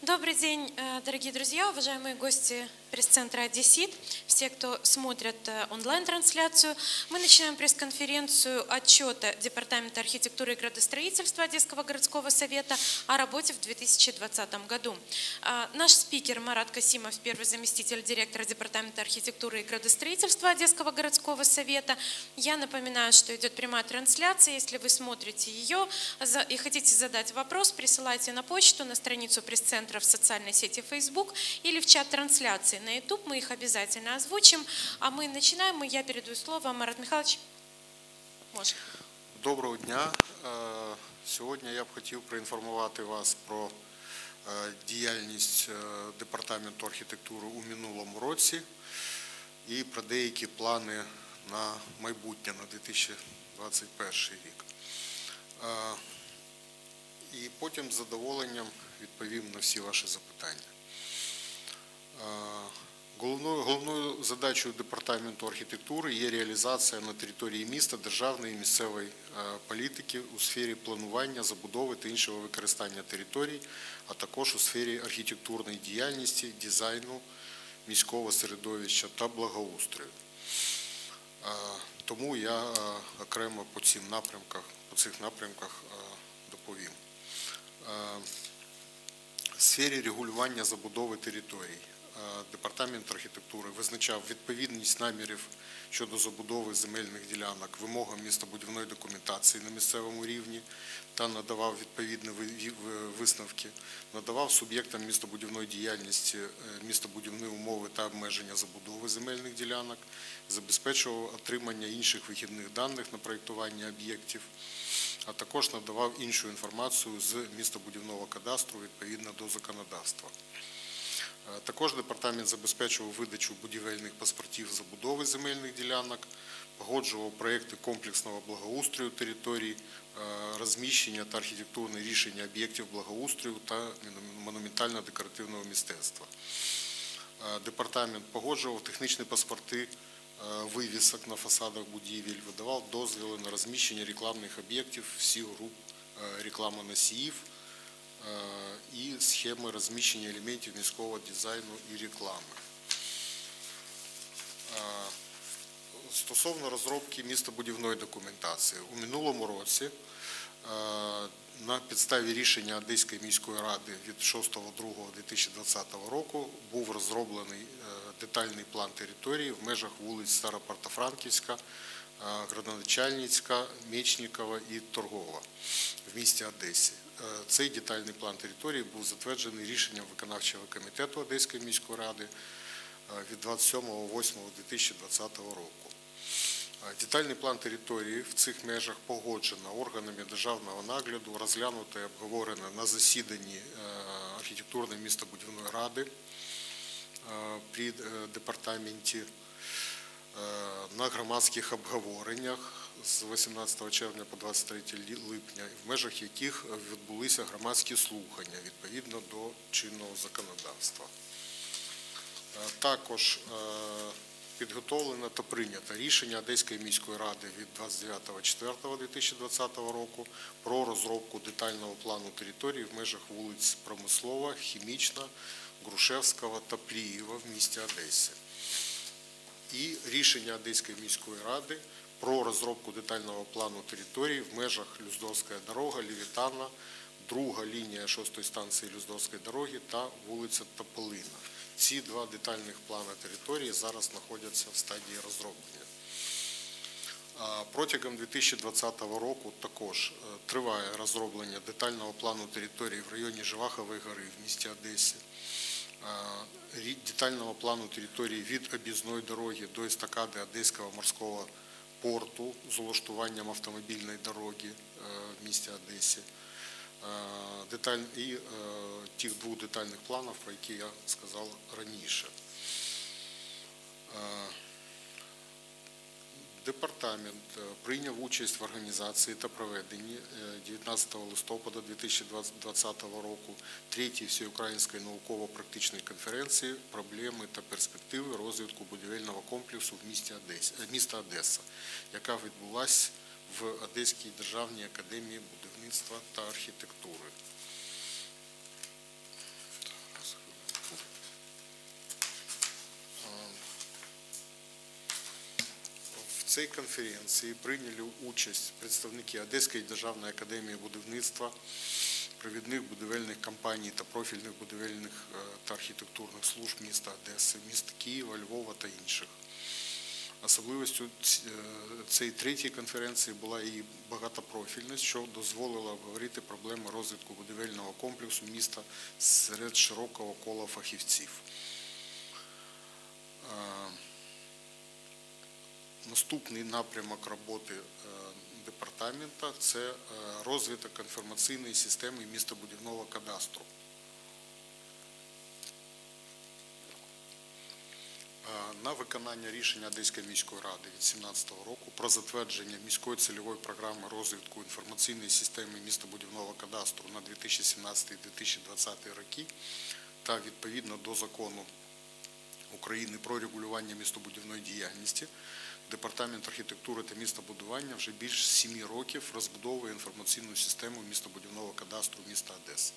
Добрый день, дорогие друзья, уважаемые гости пресс-центра «Одессит», все, кто смотрят онлайн-трансляцию. Мы начинаем пресс-конференцию отчета Департамента архитектуры и градостроительства Одесского городского совета о работе в 2020 году. Наш спикер Марат Касимов, первый заместитель директора Департамента архитектуры и градостроительства Одесского городского совета. Я напоминаю, что идет прямая трансляция. Если вы смотрите ее и хотите задать вопрос, присылайте на почту, на страницу пресс-центра в социальной сети Facebook или в чат трансляции на YouTube, мы их обязательно озвучим. А мы начинаем, и я передаю слово. Марат Михайлович, може. Доброго дня. Сьогодні я б хотів проінформувати вас про діяльність Департаменту архітектури у минулому році і про деякі плани на майбутнє, на 2021 рік. І потім з задоволенням відповім на всі ваші запитання. Головною задачею Департаменту архітектури є реалізація на території міста державної і місцевої політики у сфері планування, забудови та іншого використання територій, а також у сфері архітектурної діяльності, дизайну, міського середовища та благоустрою. Тому я окремо по цих напрямках доповім. В сфері регулювання забудови територій Департамент архітектури визначав відповідність намірів щодо забудови земельних ділянок вимогам містобудівної документації на місцевому рівні та надавав відповідні висновки, надавав суб'єктам містобудівної діяльності містобудівні умови та обмеження забудови земельних ділянок, забезпечував отримання інших вихідних даних на проєктування об'єктів, а також надавав іншу інформацію з містобудівного кадастру відповідно до законодавства. Також департамент забезпечував видачу будівельних паспортів забудови земельних ділянок, погоджував проєкти комплексного благоустрою територій, розміщення та архітектурне рішення об'єктів благоустрою та монументально-декоративного мистецтва. Департамент погоджував технічні паспорти вивісок на фасадах будівель, видавав дозвіли на розміщення рекламних об'єктів всіх груп рекламоносіїв і схеми розміщення елементів міського дизайну і реклами. Стосовно розробки містобудівної документації, у минулому році на підставі рішення Одеської міської ради від 6.02.2020 року був розроблений детальний план території в межах вулиць Старопортофранківська, Градоначальницька, Мечникова і Торгова в місті Одесі. Цей детальний план території був затверджений рішенням виконавчого комітету Одеської міської ради від 27.08.2020 року. Детальний план території в цих межах погоджено органами державного нагляду, розглянуто і обговорено на засіданні архітектурної містобудівної ради при департаменті, на громадських обговореннях з 18 червня по 23 липня, в межах яких відбулися громадські слухання відповідно до чинного законодавства. Також підготовлено та прийнято рішення Одеської міської ради від 29.04.2020 року про розробку детального плану території в межах вулиць Промислова, Хімічна, Грушевського та Плієва в місті Одесі. І рішення Одеської міської ради про розробку детального плану території в межах Люздовська дорога, Левітана, друга лінія 6-ї станції Люздовської дороги та вулиця Тополина. Ці два детальних плани території зараз знаходяться в стадії розроблення. Протягом 2020 року також триває розроблення детального плану території в районі Живахової гори в місті Одесі, детального плану території від об'їзної дороги до естакади Одеського морського порту з улаштуванням автомобільної дороги в місті Одесі і тих двох детальних планів, про які я сказав раніше. Департамент прийняв участь в організації та проведенні 19 листопада 2020 року 3-ї всеукраїнської науково-практичної конференції «Проблеми та перспективи розвитку будівельного комплексу в міста Одеса», яка відбулася в Одеській державній академії будівництва та архітектури. цій конференції прийняли участь представники Одеської державної академії будівництва, провідних будівельних компаній та профільних будівельних та архітектурних служб міста Одеси, міста Києва, Львова та інших. Особливістю цієї третьої конференції була її багатопрофільність, що дозволило обговорити проблеми розвитку будівельного комплексу міста серед широкого кола фахівців. Наступний напрямок роботи департаменту – це розвиток інформаційної системи містобудівного кадастру. На виконання рішення Одеської міської ради від 2017 року про затвердження міської цільової програми розвитку інформаційної системи містобудівного кадастру на 2017-2020 роки та відповідно до закону України про регулювання містобудівної діяльності, Департамент архітектури та містобудування вже більше 7 років розбудовує інформаційну систему містобудівного кадастру міста Одеси.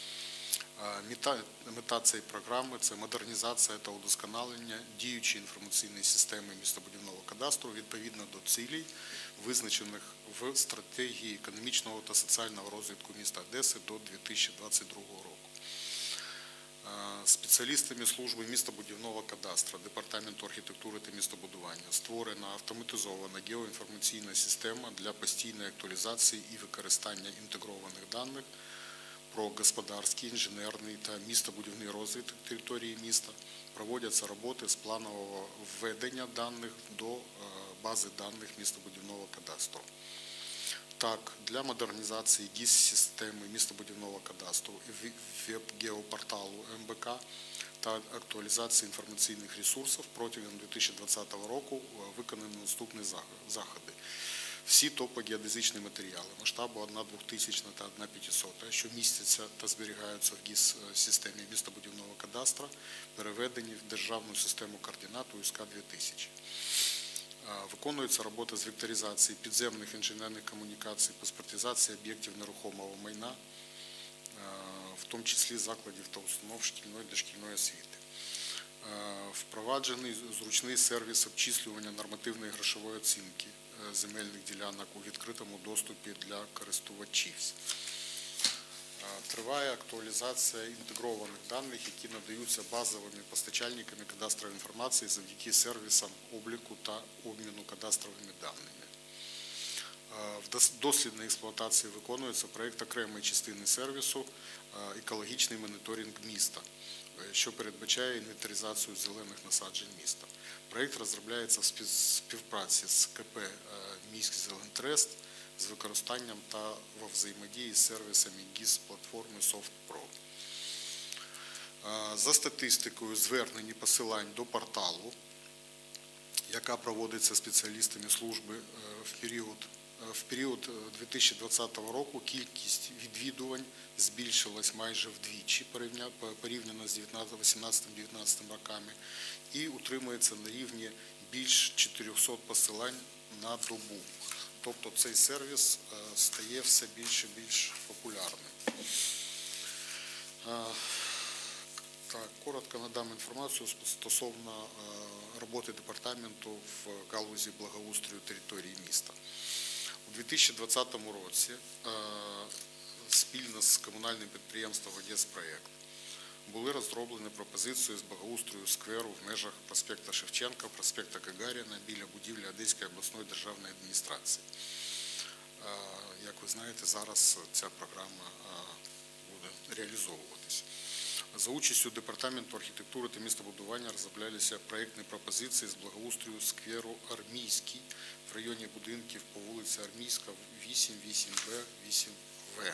Мета цієї програми – це модернізація та удосконалення діючої інформаційної системи містобудівного кадастру відповідно до цілей, визначених в стратегії економічного та соціального розвитку міста Одеси до 2022 року. Спеціалістами служби містобудівного кадастру Департаменту архітектури та містобудування створена автоматизована геоінформаційна система для постійної актуалізації і використання інтегрованих даних про господарський, інженерний та містобудівний розвиток території міста. Проводяться роботи з планового введення даних до бази даних містобудівного кадастру. Так, для модернізації ГІС-системи містобудівного кадастру і веб-геопорталу МБК та актуалізації інформаційних ресурсів протягом 2020 року виконані наступні заходи. Всі топогеодезичні матеріали масштабу 1/2000 та 1/500, що містяться та зберігаються в ГІС-системі містобудівного кадастру, переведені в державну систему координат УСК-2000. Виконується робота з векторизації підземних інженерних комунікацій, паспортизації об'єктів нерухомого майна, в тому числі закладів та установ шкільної та дошкільної освіти. Впроваджений зручний сервіс обчислювання нормативної грошової оцінки земельних ділянок у відкритому доступі для користувачів. Триває актуалізація інтегрованих даних, які надаються базовими постачальниками кадастрової інформації завдяки сервісам обліку та обміну кадастровими даними. В дослідній експлуатації виконується проєкт окремої частини сервісу «Екологічний моніторинг міста», що передбачає інвентаризацію зелених насаджень міста. Проєкт розробляється в співпраці з КП «Міськзелентрест» з використанням та во взаємодії з сервісами ГІС-платформи SoftPro. За статистикою звернень і посилань до порталу, яка проводиться спеціалістами служби в період 2020 року, кількість відвідувань збільшилась майже вдвічі порівняно з 2018-2019 роками і утримується на рівні більш 400 посилань на добу. Тобто цей сервіс стає все більше і більш популярним. Так, коротко надам інформацію стосовно роботи департаменту в галузі благоустрою території міста. У 2020 році спільно з комунальним підприємством «Одеспроект» були розроблені пропозиції з благоустрою скверу в межах проспекту Шевченка, проспекту Гагаріна біля будівлі Одеської обласної державної адміністрації. Як ви знаєте, зараз ця програма буде реалізовуватись. За участю Департаменту архітектури та містобудування розроблялися проєктні пропозиції з благоустрою скверу Армійський в районі будинків по вулиці Армійська 8, 8Б, 8В.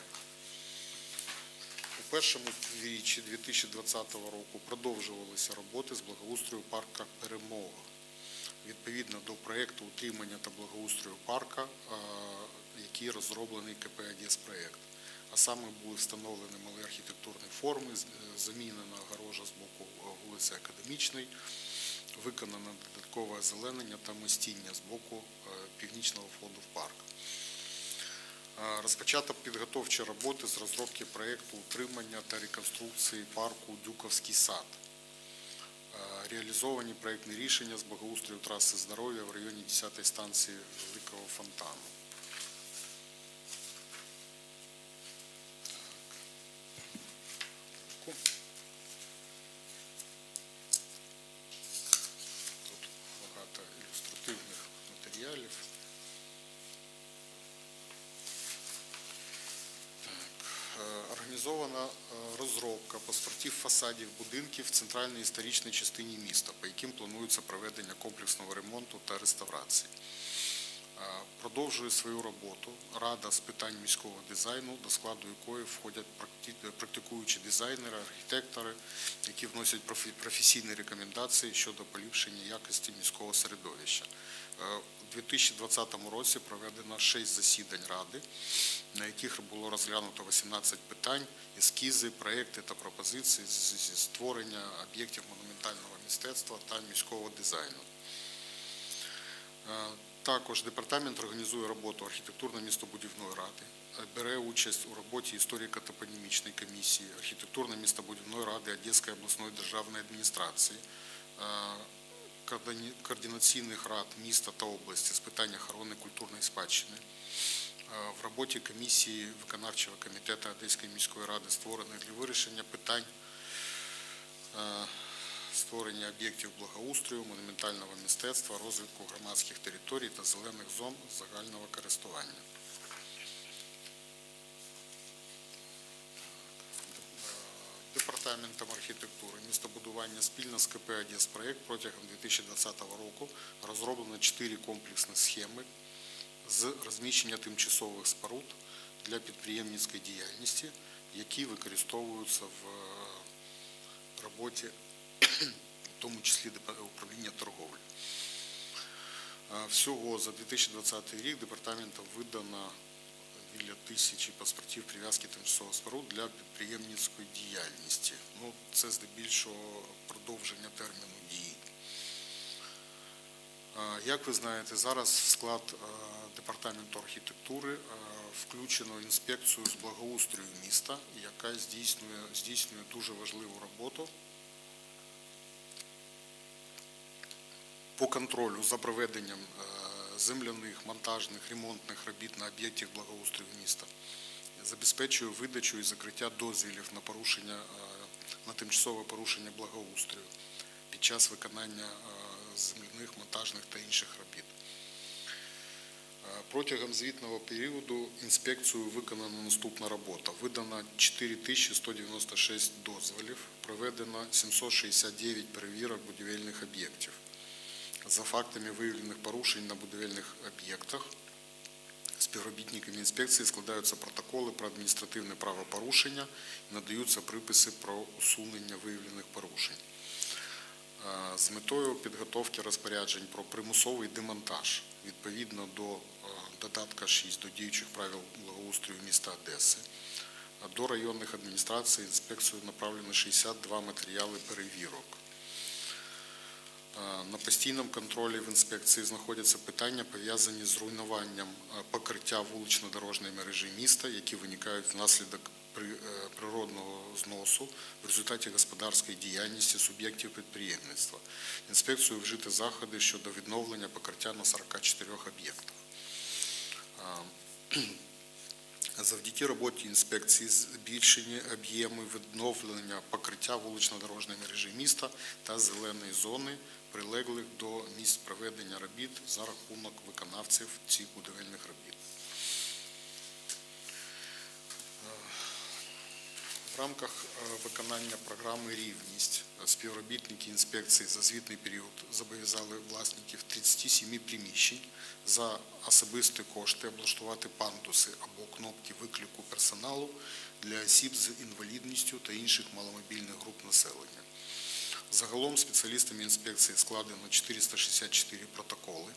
У першому півріччі 2020 року продовжувалися роботи з благоустрою парка «Перемога». Відповідно до проєкту утримання та благоустрою парка, який розроблений КП «Одеспроект». А саме були встановлені малі архітектурні форми, замінена огорожа з боку вулиці Академічної, виконано додаткове озеленення та мостіння з боку північного входу в парк. Розпочато підготовчі роботи з розробки проєкту утримання та реконструкції парку «Дюковський сад». Реалізовані проєктні рішення з благоустрою траси здоров'я в районі 10-ї станції Великого Фонтану. Тут багато ілюстративних матеріалів. Організована розробка паспортів фасадів будинків в центральній історичній частині міста, по яким планується проведення комплексного ремонту та реставрації. Продовжує свою роботу Рада з питань міського дизайну, до складу якої входять практикуючі дизайнери, архітектори, які вносять професійні рекомендації щодо поліпшення якості міського середовища. У 2020 році проведено 6 засідань Ради, на яких було розглянуто 18 питань, ескізи, проекти та пропозиції зі створення об'єктів монументального мистецтва та міського дизайну. Також департамент організує роботу архітектурно-містобудівної ради, бере участь у роботі історико-топонімічної комісії, архітектурно-містобудівної ради Одеської обласної державної адміністрації, координаційних рад міста та області з питань охорони культурної спадщини. В роботі комісії виконавчого комітету Одеської міської ради створених для вирішення питань створення об'єктів благоустрою, монументального мистецтва, розвитку громадських територій та зелених зон загального користування. Департаментом архітектури, містобудування спільно з КП «Одеспроект» протягом 2020 року розроблено 4 комплексні схеми з розміщення тимчасових споруд для підприємницької діяльності, які використовуються в роботі, в тому числі управління торговлі. Всього за 2020 рік департаментом видано біля 1000 паспортів прив'язки тимчасових споруд для підприємницької діяльності. Це здебільшого продовження терміну дії. Як ви знаєте, зараз в склад департаменту архітектури включено інспекцію з благоустрою міста, яка здійснює дуже важливу роботу по контролю за проведенням земляних, монтажних, ремонтних робіт на об'єктах благоустрою міста, забезпечує видачу і закриття дозволів на тимчасове порушення благоустрою під час виконання земляних, монтажних та інших робіт. Протягом звітного періоду інспекцією виконана наступна робота. Видано 4196 дозволів, проведено 769 перевірок будівельних об'єктів. За фактами виявлених порушень на будівельних об'єктах співробітниками інспекції складаються протоколи про адміністративне правопорушення і надаються приписи про усунення виявлених порушень. З метою підготовки розпоряджень про примусовий демонтаж відповідно до додатка 6 до діючих правил благоустрою міста Одеси, до районних адміністрацій інспекцією направлено 62 матеріали перевірок. На постійному контролі в інспекції знаходяться питання, пов'язані з руйнуванням покриття вулично-дорожньої мережі міста, які виникають внаслідок природного зносу в результаті господарської діяльності суб'єктів підприємництва. Інспекцією вжити заходи щодо відновлення покриття на 44 об'єктах. Завдяки роботі інспекції збільшені об'єми відновлення покриття вулично-дорожньої мережі міста та зеленої зони, прилеглих до місць проведення робіт за рахунок виконавців цих будівельних робіт. В рамках виконання програми «Рівність» співробітники інспекції за звітний період зобов'язали власників 37 приміщень за особисті кошти облаштувати пандуси або кнопки виклику персоналу для осіб з інвалідністю та інших маломобільних груп населення. Загалом спеціалістами інспекції складено 464 протоколи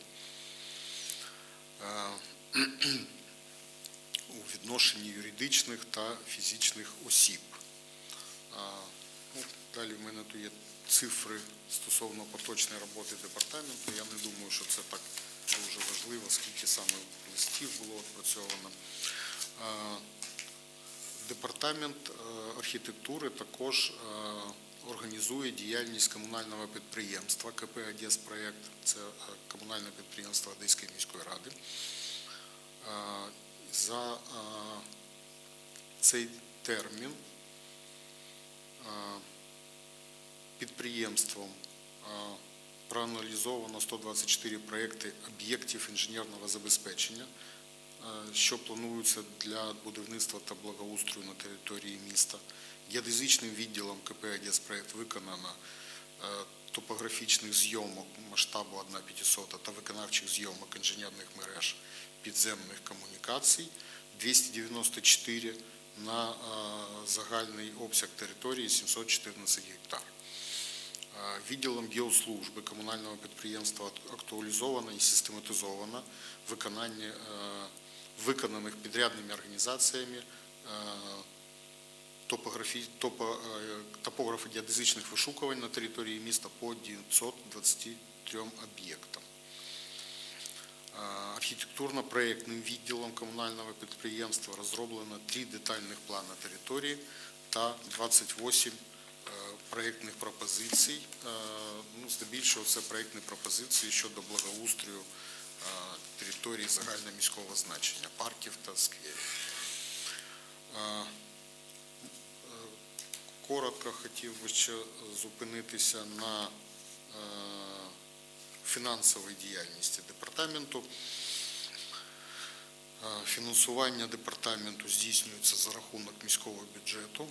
у відношенні юридичних та фізичних осіб. Далі в мене тут є цифри стосовно поточної роботи департаменту. Я не думаю, що це так дуже важливо, скільки саме листів було опрацьовано. Департамент архітектури також організує діяльність комунального підприємства КП «Одеспроект», це комунальне підприємство Одеської міської ради. За цей термін підприємством проаналізовано 124 проєкти об'єктів інженерного забезпечення, що плануються для будівництва та благоустрою на території міста. Геодезичним відділом КП «Одеспроект» виконано топографічних зйомок масштабу 1/500 та виконавчих зйомок інженерних мереж підземних комунікацій 294 на загальний обсяг території 714 гектар. Відділом Геослужби комунального підприємства актуалізовано і систематизовано виконання виконаних підрядними організаціями топографи геодезичних вишукувань на території міста по 923 об'єктам. Архітектурно-проєктним відділом комунального підприємства розроблено 3 детальних плани території та 28 проєктних пропозицій. Здебільшого це проєктні пропозиції щодо благоустрою території загальноміського значення, парків та скверів. Коротко хотів би ще зупинитися на фінансовій діяльності департаменту. Фінансування департаменту здійснюється за рахунок міського бюджету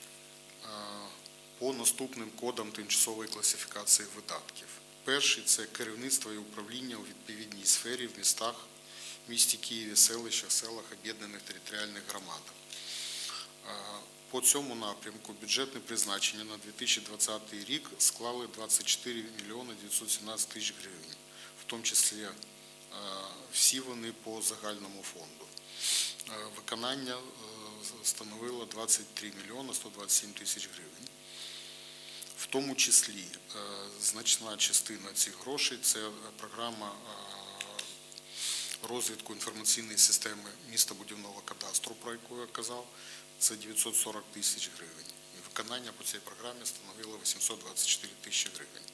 по наступним кодам тимчасової класифікації видатків. Перший – це керівництво і управління у відповідній сфері в містах, в місті Києві, селищах, селах, об'єднаних територіальних громадах. По цьому напрямку бюджетне призначення на 2020 рік склали 24 мільйони 917 тисяч гривень, в тому числі всі вони по загальному фонду. Виконання становило 23 мільйони 127 тисяч гривень. В тому числі значна частина цих грошей – це програма розвитку інформаційної системи містобудівного кадастру, про яку я казав, це 940 тисяч гривень. І виконання по цій програмі становило 824 тисячі гривень.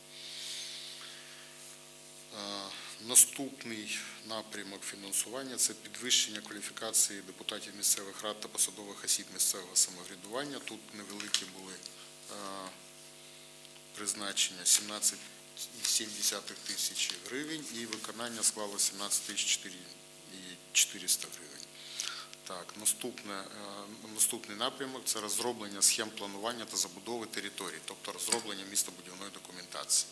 Наступний напрямок фінансування – це підвищення кваліфікації депутатів місцевих рад та посадових осіб місцевого самоврядування. Тут невеликі були призначення 17,7 тисячі гривень і виконання склало 17 400 гривень. Так, наступний напрямок – це розроблення схем планування та забудови територій, тобто розроблення містобудівної документації.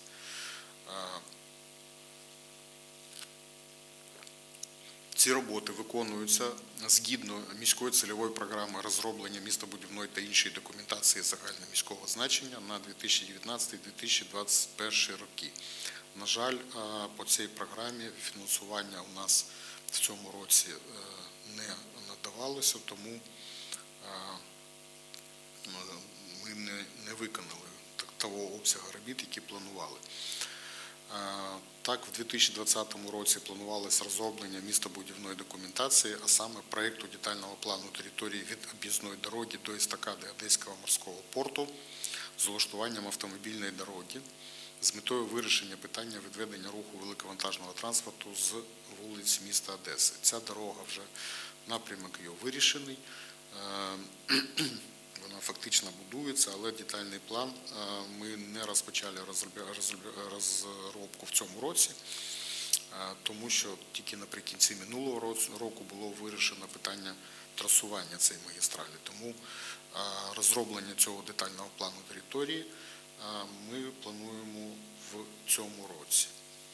Ці роботи виконуються згідно міської цільової програми розроблення містобудівної та іншої документації загальноміського значення на 2019-2021 роки. На жаль, по цій програмі фінансування у нас в цьому році не надавалося, тому ми не виконали того обсягу робіт, які планували. Так, в 2020 році планувалось розроблення містобудівної документації, а саме проєкту детального плану території від об'їзної дороги до естакади Одеського морського порту з влаштуванням автомобільної дороги з метою вирішення питання відведення руху великовантажного транспорту з вулиць міста Одеси. Ця дорога вже, напрямок її вирішений, вона фактично будується, але детальний план ми не розпочали розробку в цьому році, тому що тільки наприкінці минулого року було вирішено питання трасування цієї магістралі. Тому розроблення цього детального плану території ми плануємо в цьому році.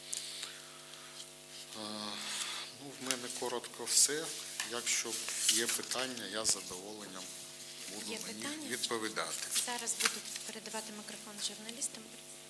В мене коротко все. Якщо є питання, я з задоволенням буду на них відповідати. Зараз буду передавати мікрофон журналістам.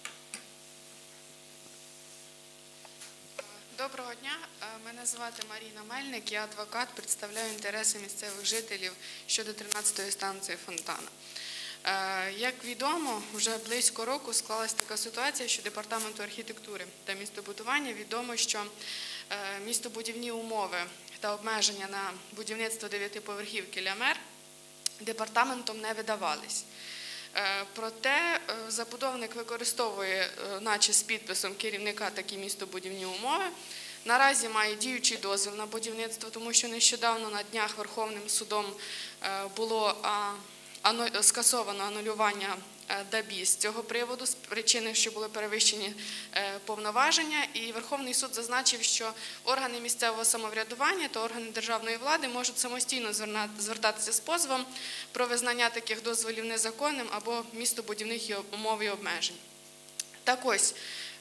Доброго дня, мене звати Маріна Мельник, я адвокат, представляю інтереси місцевих жителів щодо 13-ї станції Фонтана. Як відомо, вже близько року склалася така ситуація, що Департаменту архітектури та містобудування відомо, що містобудівні умови та обмеження на будівництво 9-поверхівки «Ля Мер» департаментом не видавались. Проте забудовник використовує, наче з підписом керівника, такі містобудівні умови. Наразі має діючий дозвіл на будівництво, тому що нещодавно на днях Верховним судом було скасовано анулювання ДАБІ з цього приводу, з причини, що були перевищені повноваження. І Верховний суд зазначив, що органи місцевого самоврядування та органи державної влади можуть самостійно звертатися з позовом про визнання таких дозволів незаконним або містобудівних умов і обмежень. Так ось,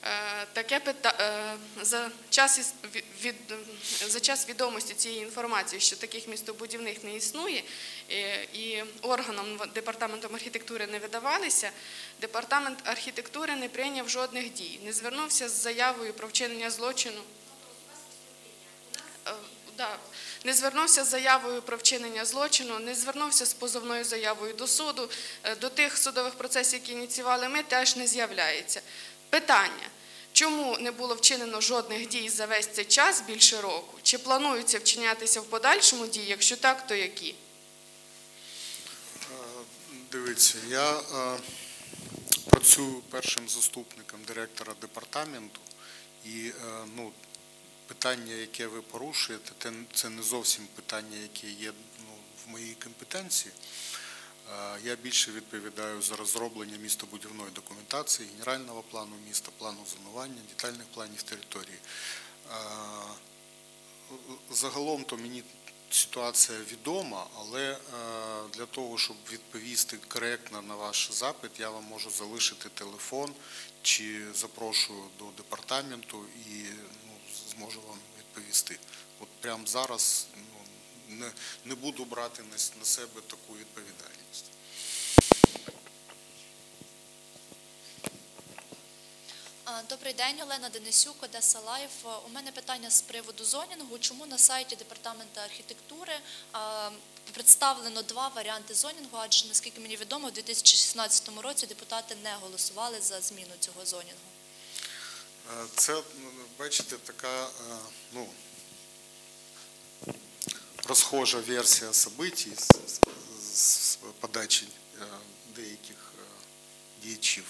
за час відомості цієї інформації, що таких містобудівних не існує і органам Департаментом архітектури не видавалися, Департамент архітектури не прийняв жодних дій, не звернувся з заявою про вчинення злочину. Не звернувся з заявою про вчинення злочину, не звернувся з позовною заявою до суду, до тих судових процесів, які ініціювали ми, теж не з'являється. Питання: чому не було вчинено жодних дій за весь цей час, більше року? Чи планується вчинятися в подальшому дії? Якщо так, то які? Дивіться, я працюю першим заступником директора департаменту, і питання, яке ви порушуєте, це не зовсім питання, яке є в моїй компетенції. Я більше відповідаю за розроблення містобудівної документації, генерального плану міста, плану зонування, детальних планів території. Загалом то мені ситуація відома, але для того, щоб відповісти коректно на ваш запит, я вам можу залишити телефон чи запрошую до департаменту і зможу вам відповісти. От прямо зараз не буду брати на себе таку відповідальність. Добрий день, Олена Денисюк, Одеса Лайф. У мене питання з приводу зонінгу. Чому на сайті Департаменту архітектури представлено два варіанти зонінгу, адже, наскільки мені відомо, у 2016 році депутати не голосували за зміну цього зонінгу? Це, бачите, така, розхожа версія событий з подачі деяких діячів.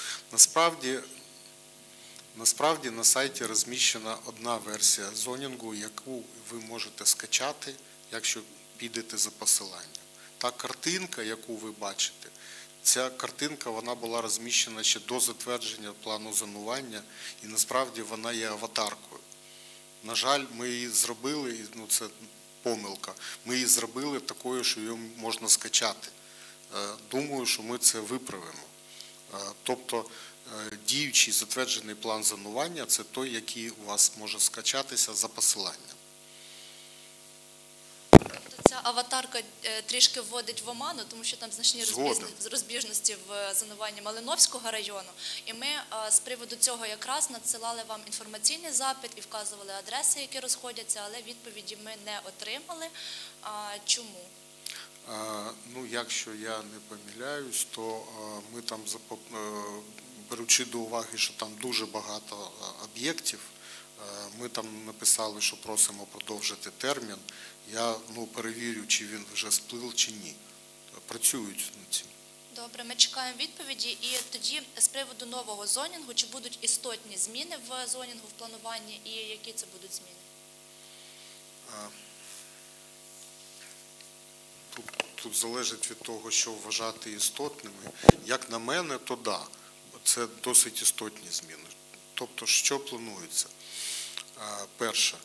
Насправді на сайті розміщена одна версія зонінгу, яку ви можете скачати, якщо підете за посиланням. Та картинка, яку ви бачите, ця картинка вона була розміщена ще до затвердження плану зонування, і насправді вона є аватаркою. На жаль, ми її зробили, це помилка, ми її зробили такою, що її можна скачати. Думаю, що ми це виправимо. Тобто діючий затверджений план зонування – це той, який у вас може скачатися за посиланням. Ця аватарка трішки вводить в оману, тому що там значні розбіжності в зонуванні Малиновського району. І ми з приводу цього якраз надсилали вам інформаційний запит і вказували адреси, які розходяться, але відповіді ми не отримали. Чому? Якщо я не помиляюсь, то ми там, беручи до уваги, що там дуже багато об'єктів, ми там написали, що просимо продовжити термін. Я перевірю, чи він вже сплив, чи ні. Працюють над цим. Добре, ми чекаємо відповіді. І тоді з приводу нового зонінгу, чи будуть істотні зміни в зонінгу, в плануванні, і які це будуть зміни? Тут залежить від того, що вважати істотними. Як на мене, то да, це досить істотні зміни. Тобто, що планується? Перше,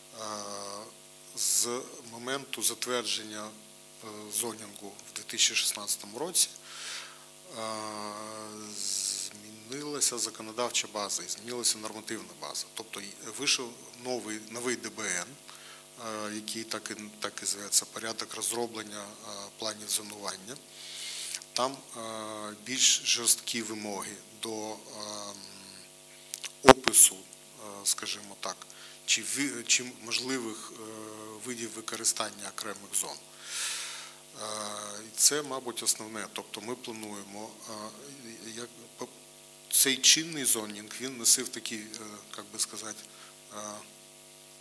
з моменту затвердження зонінгу в 2016 році змінилася законодавча база і змінилася нормативна база. Тобто вийшов новий ДБН, який так і зветься, порядок розроблення планів зонування. Там більш жорсткі вимоги до опису, скажімо так, чи можливих видів використання окремих зон. І це, мабуть, основне. Тобто ми плануємо, цей чинний зонінг, він носив такий, як би сказати,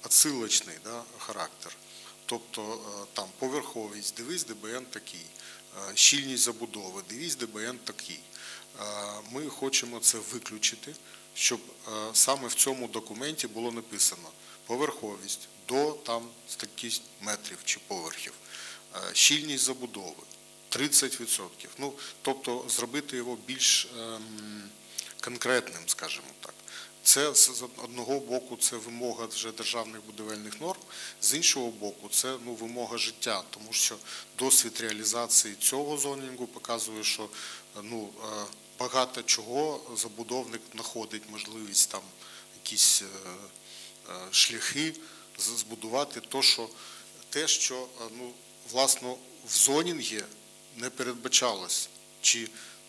відсилочний характер. Тобто там поверховість, дивись, ДБН такий, щільність забудови. Девіз ДБН такий. Ми хочемо це виключити, щоб саме в цьому документі було написано поверховість до там стільки метрів чи поверхів, щільність забудови 30%. Ну, тобто зробити його більш конкретним, скажімо так. Це з одного боку це вимога вже державних будівельних норм, з іншого боку це вимога життя, тому що досвід реалізації цього зонінгу показує, що багато чого забудовник знаходить можливість там якісь шляхи збудувати те, що власне в зонінгі не передбачалось. Чи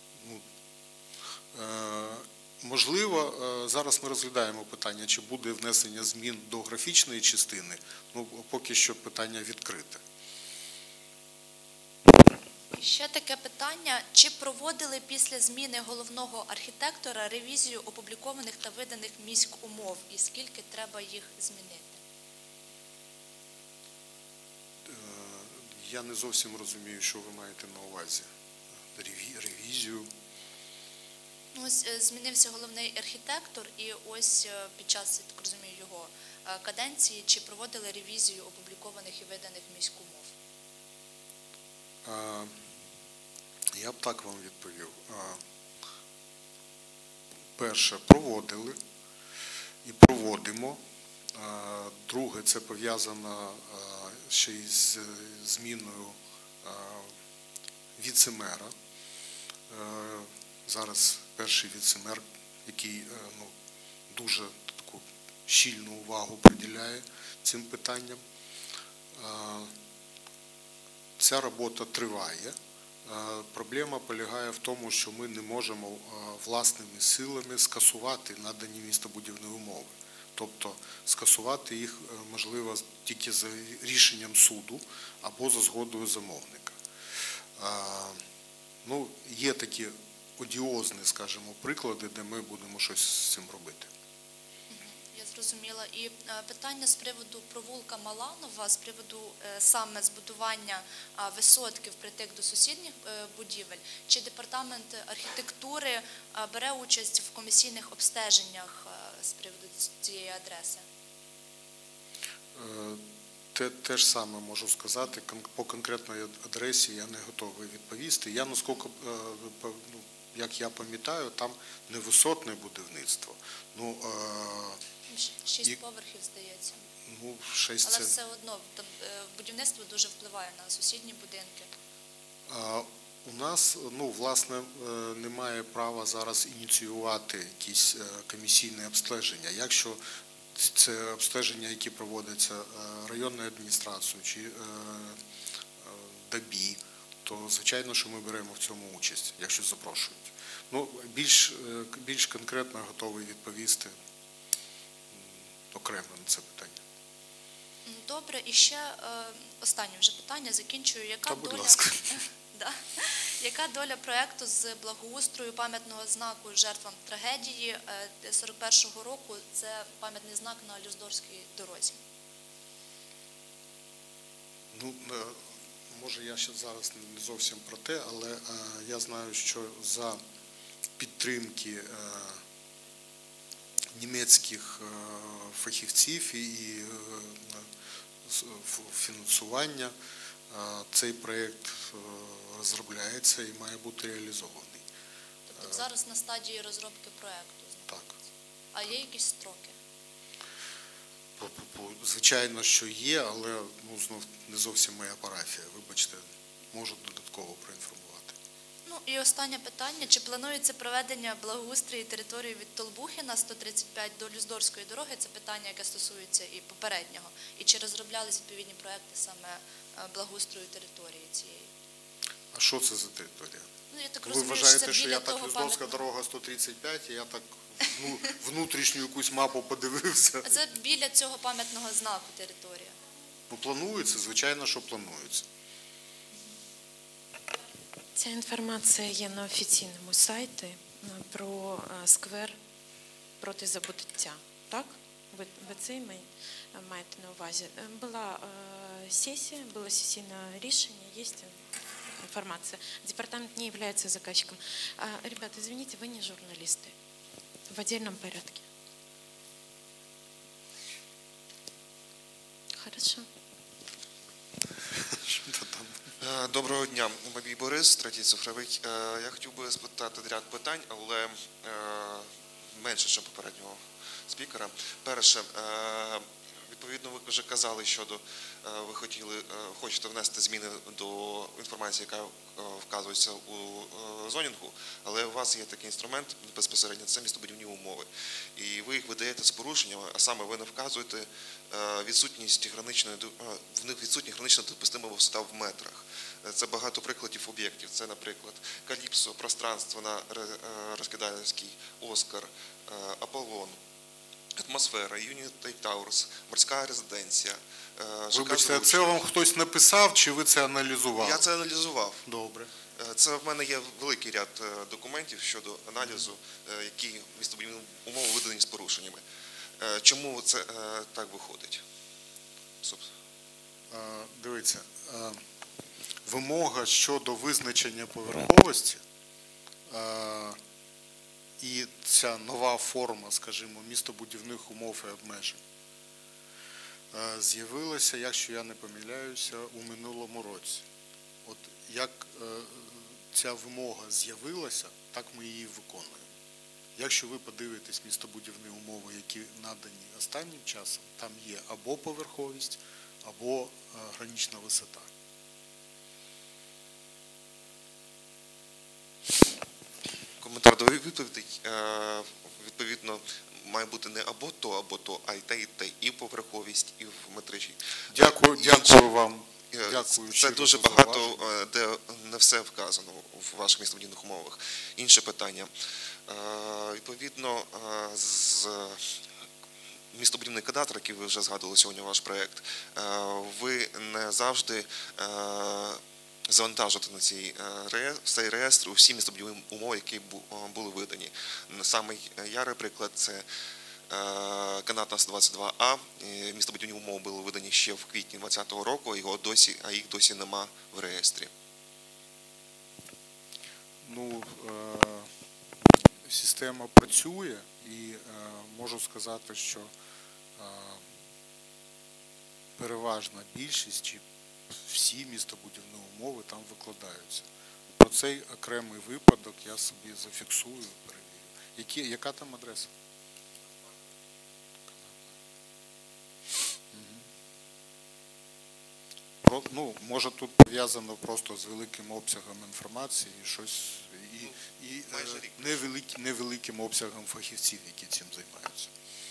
можливо, зараз ми розглядаємо питання, чи буде внесення змін до графічної частини, поки що питання відкрите. Ще таке питання. Чи проводили після зміни головного архітектора ревізію опублікованих та виданих міськумов? І скільки треба їх змінити? Я не зовсім розумію, що ви маєте на увазі. Ревізію. Ось змінився головний архітектор, і ось під час, я так розумію, його каденції, чи проводили ревізію опублікованих і виданих міськумов? Я б так вам відповів. Перше, проводили і проводимо. Друге, це пов'язано ще із зміною віце-мера. Зараз перший віце-мер, який дуже таку щільну увагу приділяє цим питанням. Ця робота триває. Проблема полягає в тому, що ми не можемо власними силами скасувати надані містобудівні умови. Тобто скасувати їх можливо тільки за рішенням суду або за згодою замовника. Є такі одіозні, скажімо, приклади, де ми будемо щось з цим робити. Я зрозуміла. І питання з приводу провулка Маланова, з приводу саме збудування висотки впритик до сусідніх будівель. Чи департамент архітектури бере участь в комісійних обстеженнях з приводу цієї адреси? Те ж саме можу сказати. По конкретній адресі я не готовий відповісти. Я, наскільки, як я пам'ятаю, там не висотне будівництво. 6 поверхів, здається. 6 Але все одно будівництво дуже впливає на сусідні будинки. У нас, власне, немає права зараз ініціювати якісь комісійне обстеження. Якщо це обстеження, які проводяться районною адміністрацією чи ДАБІ, то, звичайно, що ми беремо в цьому участь, якщо запрошують. Більш конкретно готовий відповісти окремо на це питання. Добре, і ще останнє вже питання, закінчую. Яка доля проєкту з благоустрою пам'ятного знаку жертвам трагедії 41-го року? Це пам'ятний знак на Люздорській дорозі. Може, я ще зараз не зовсім про те, але я знаю, що за підтримки німецьких фахівців і фінансування цей проєкт розробляється і має бути реалізований. Тобто зараз на стадії розробки проєкту? Так. А є якісь строки? Звичайно, що є, але знов не зовсім моя парафія. Вибачте, можу додатково проінформувати. І останнє питання. Чи планується проведення благоустрою території від Толбухіна 135 до Люздорської дороги? Це питання, яке стосується і попереднього. І чи розроблялись відповідні проекти саме благоустрою території цієї? А що це за територія? Я так Ви розумію, вважаєте, що я так Люздорська дорога 135, і я так внутрішню якусь мапу подивився? Це біля цього пам'ятного знаку територія. Планується, звичайно, що планується. Ця інформація є на офіційному сайті про сквер проти забуття. Так? Ви це маєте на увазі? Була сесія, було сесійне рішення, є информация. Департамент не является заказчиком. Ребята, извините, вы не журналисты. В отдельном порядке. Хорошо. Доброго дня, Бабій Борис, третій цифровий. Я хотів би спитати ряд питань, але менше, ніж попереднього спікера. Перше, відповідно, ви вже казали, щодо ви хочете внести зміни до інформації, яка вказується у зонінгу, але у вас є такий інструмент безпосередньо, це містобудівні умови. І ви їх видаєте з порушеннями, а саме ви не вказуєте в них відсутня гранична допустима висота в метрах. Це багато прикладів об'єктів. Це, наприклад, Каліпсо, пространство на Розкидальській, Оскар, Аполлон, Атмосфера, Юніті Таурс, морська резиденція. Вибачте, це вам хтось написав, чи ви це аналізували? Я це аналізував. Добре. Це в мене є великий ряд документів щодо аналізу, які містобудівні умови видані з порушеннями. Чому це так виходить? Дивіться, вимога щодо визначення поверховості і ця нова форма, скажімо, містобудівних умов і обмежень з'явилася, якщо я не помиляюся, у минулому році. От як ця вимога з'явилася, так ми її виконуємо. Якщо ви подивитесь містобудівні умови, які надані останнім часом, там є або поверховість, або гранична висота. Коментар до відповідей. Відповідно, має бути не або то, а й те, і поверховість, і в метричі. Дякую вам. Дякую. Це дуже багато, де не все вказано в ваших містобудівних умовах. Інше питання. Відповідно, з містобудівний кадастр, який ви вже згадували сьогодні, ваш проєкт, ви не завжди завантажувати на цей реєстр усі містобудівні умови, які були видані. Самий ярий приклад – це канат НАС 22А. Містобудівні умови були видані ще в квітні 2020 року, а їх досі нема в реєстрі. Система працює і можу сказати, що переважна більшість чи всі містобудівні умови там викладаються. Про цей окремий випадок я собі зафіксую, перевірю. Яка там адреса? Може тут пов'язано просто з великим обсягом інформації, і невеликим обсягом фахівців, які цим займаються.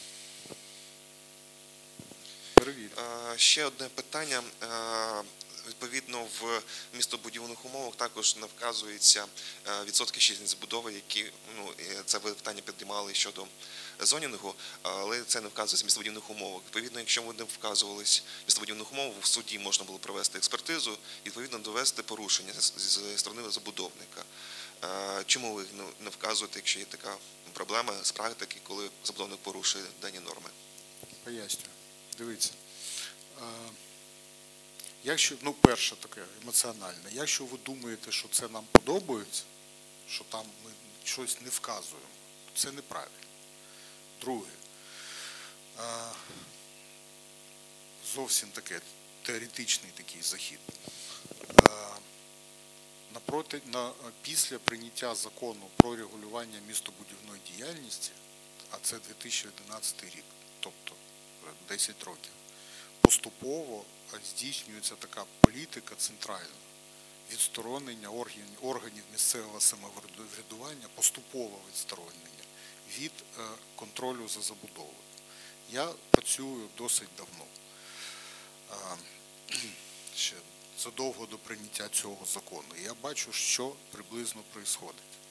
Перевірю. Ще одне питання. Відповідно, в містобудівних умовах також не вказується відсотки щільності забудови, які, це ви питання піднімали щодо зонінгу, але це не вказується в містобудівних умовах. Відповідно, якщо ви не вказувались в містобудівних умовах, в суді можна було провести експертизу і, відповідно, довести порушення зі сторони забудовника. Чому ви не вказуєте, якщо є така проблема з практики, коли забудовник порушує дані норми? Пояснюю. Дивіться. Якщо, перше таке емоціональне, якщо ви думаєте, що це нам подобається, що там ми щось не вказуємо, то це неправильно. Друге, зовсім таке теоретичний такий захід. Після прийняття закону про регулювання містобудівної діяльності, а це 2011 рік, тобто 10 років, поступово здійснюється така політика центральна, відсторонення органів місцевого самоврядування, поступове відсторонення від контролю за забудовою. Я працюю досить давно, ще задовго до прийняття цього закону. Я бачу, що приблизно відбувається.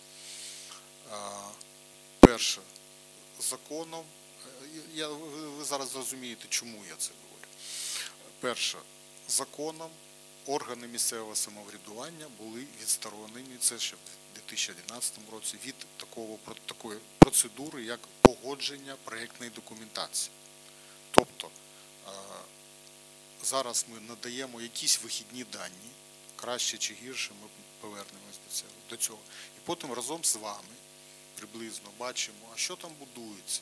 Перше, законом, ви зараз зрозумієте, чому я це говорю. Перше, законом органи місцевого самоврядування були відсторонені, це ще в 2011 році, від такої процедури, як погодження проєктної документації. Тобто, зараз ми надаємо якісь вихідні дані, краще чи гірше, ми повернемось до цього. І потім разом з вами приблизно бачимо, а що там будується.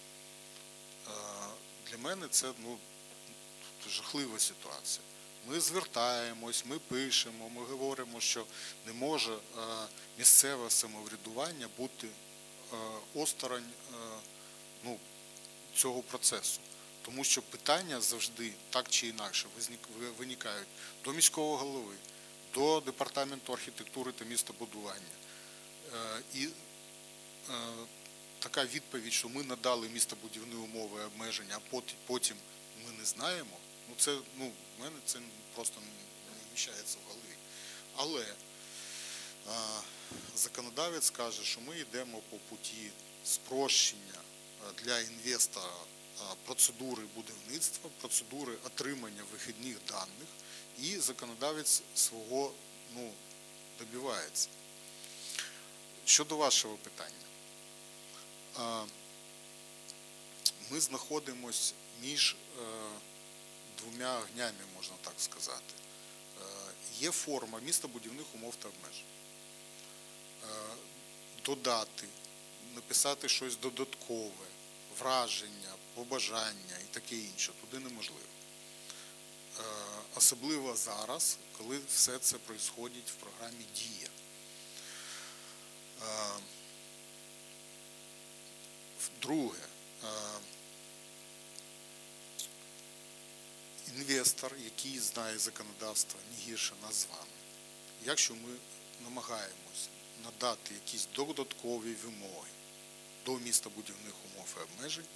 Для мене це жахлива ситуація. Ми звертаємось, ми пишемо, ми говоримо, що не може місцеве самоврядування бути осторонь цього процесу. Тому що питання завжди так чи інакше виникають до міського голови, до департаменту архітектури та містобудування. І така відповідь, що ми надали містобудівні умови і обмеження, а потім ми не знаємо, в мене це просто не вміщається в голові. Але законодавець каже, що ми йдемо по путі спрощення для інвестора процедури будівництва, процедури отримання вихідних даних, і законодавець свого добивається. Щодо вашого питання. Ми знаходимося між двома огнями, можна так сказати. Є форма містобудівних умов та обмежень. Додати, написати щось додаткове, враження, побажання і таке інше туди неможливо. Особливо зараз, коли все це відбувається в програмі «Дія». Друге, інвестор, який знає законодавство не гірше нас з вами, якщо ми намагаємось надати якісь додаткові вимоги до містобудівних умов і обмежень,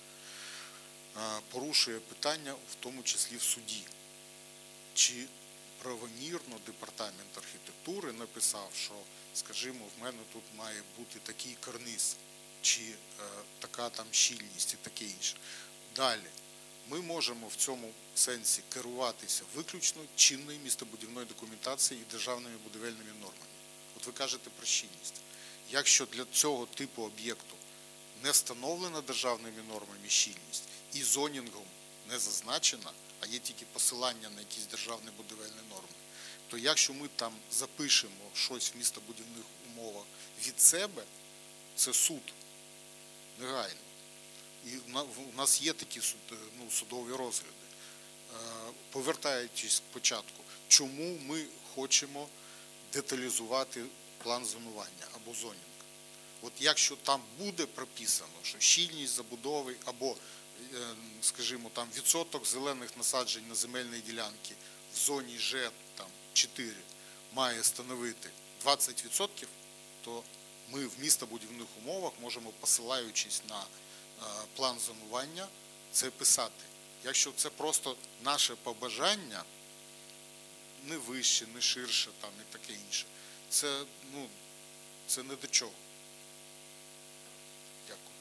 порушує питання, в тому числі в суді. Чи правомірно департамент архітектури написав, що, скажімо, в мене тут має бути такий карниз, чи така там щільність і таке інше. Далі, ми можемо в цьому сенсі керуватися виключно чинною містобудівною документацією і державними будівельними нормами. От ви кажете про щільність. Якщо для цього типу об'єкту не встановлена державними нормами щільність і зонінгом не зазначена, а є тільки посилання на якісь державні будівельні норми, то якщо ми там запишемо щось в містобудівних умовах від себе, це суд негайно. І у нас є такі судові розгляди. Повертаючись спочатку, чому ми хочемо деталізувати план зонування або зонінг? От якщо там буде прописано, що щільність забудови або, скажімо, там відсоток зелених насаджень на земельній ділянці в зоні Ж4 має становити 20%, то ми в містобудівних умовах можемо, посилаючись на план зонування, це писати. Якщо це просто наше побажання, не вище, не ширше там, і таке інше, це не до чого. Дякую.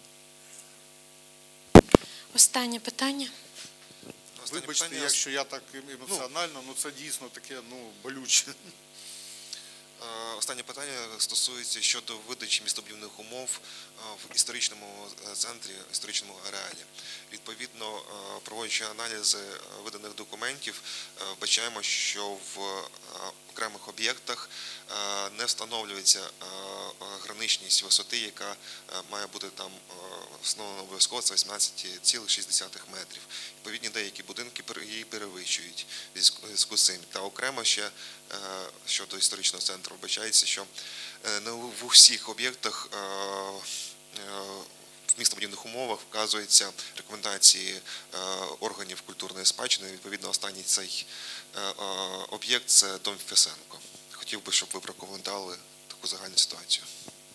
Останнє питання. Вибачте, якщо я так емоціонально, це дійсно таке болюче. Останнє питання стосується щодо видачі містобудівних умов в історичному центрі, історичному ареалі. Відповідно, проводячи аналізи виданих документів, вбачаємо, що в окремих об'єктах не встановлюється граничність висоти, яка має бути там встановлена обов'язково, це 18,6 метрів. Відповідні деякі будинки її перевищують в зв'язку з цим. Та окремо ще щодо історичного центру вбачається, що не в усіх об'єктах в містобудівних умовах вказуються рекомендації органів культурної спадщини. Відповідно, останній цей об'єкт – це дом Фесенко. Хотів би, щоб ви прокоментували таку загальну ситуацію.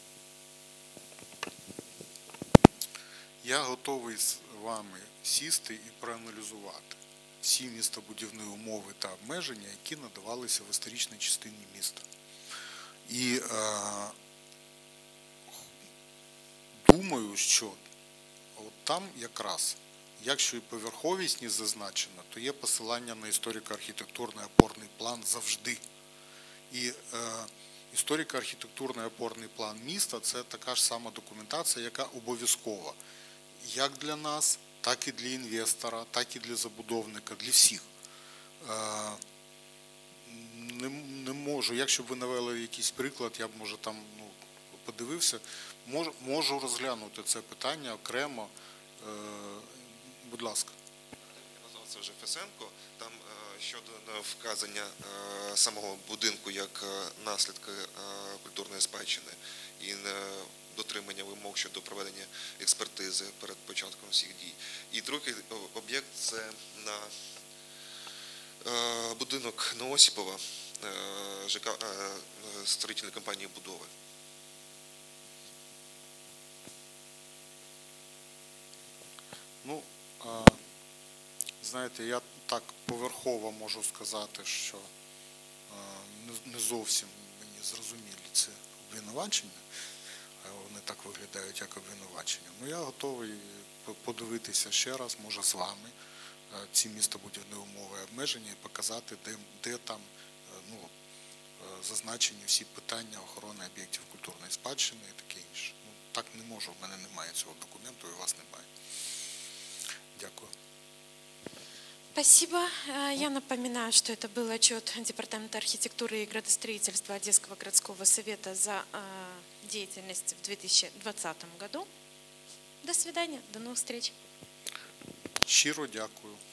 Я готовий з вами сісти і проаналізувати всі містобудівні умови та обмеження, які надавалися в історичній частині міста. І думаю, що от там якраз, якщо і поверховість не зазначена, то є посилання на історико-архітектурний опорний план завжди. І історико-архітектурний опорний план міста – це така ж сама документація, яка обов'язкова як для нас, так і для інвестора, так і для забудовника, для всіх. Не можу. Якщо б ви навели якийсь приклад, я б, може, там подивився. Можу розглянути це питання окремо. Будь ласка. Назвав це вже Фесенко. Там щодо вказання самого будинку як наслідки культурної спадщини і дотримання вимог щодо проведення експертизи перед початком всіх дій. І другий об'єкт – це на будинок на Осіпова, ЖК строїтельної компанії «Будови». Ну, знаєте, я так поверхово можу сказати, що не зовсім мені зрозумілі ці обвинувачення, вони так виглядають, як обвинувачення. Ну, я готовий подивитися ще раз, може, з вами, ці містобудівні умови обмеження і показати, де там зазначені всі питання охорони об'єктів культурної спадщини і таке інше. Ну, так не можу, в мене немає цього документу і у вас немає. Дякую. Спасибо. Я напоминаю, что это был отчет Департамента архитектуры и градостроительства Одесского городского совета за деятельность в 2020 году. До свидания, до новых встреч. Щиро дякую.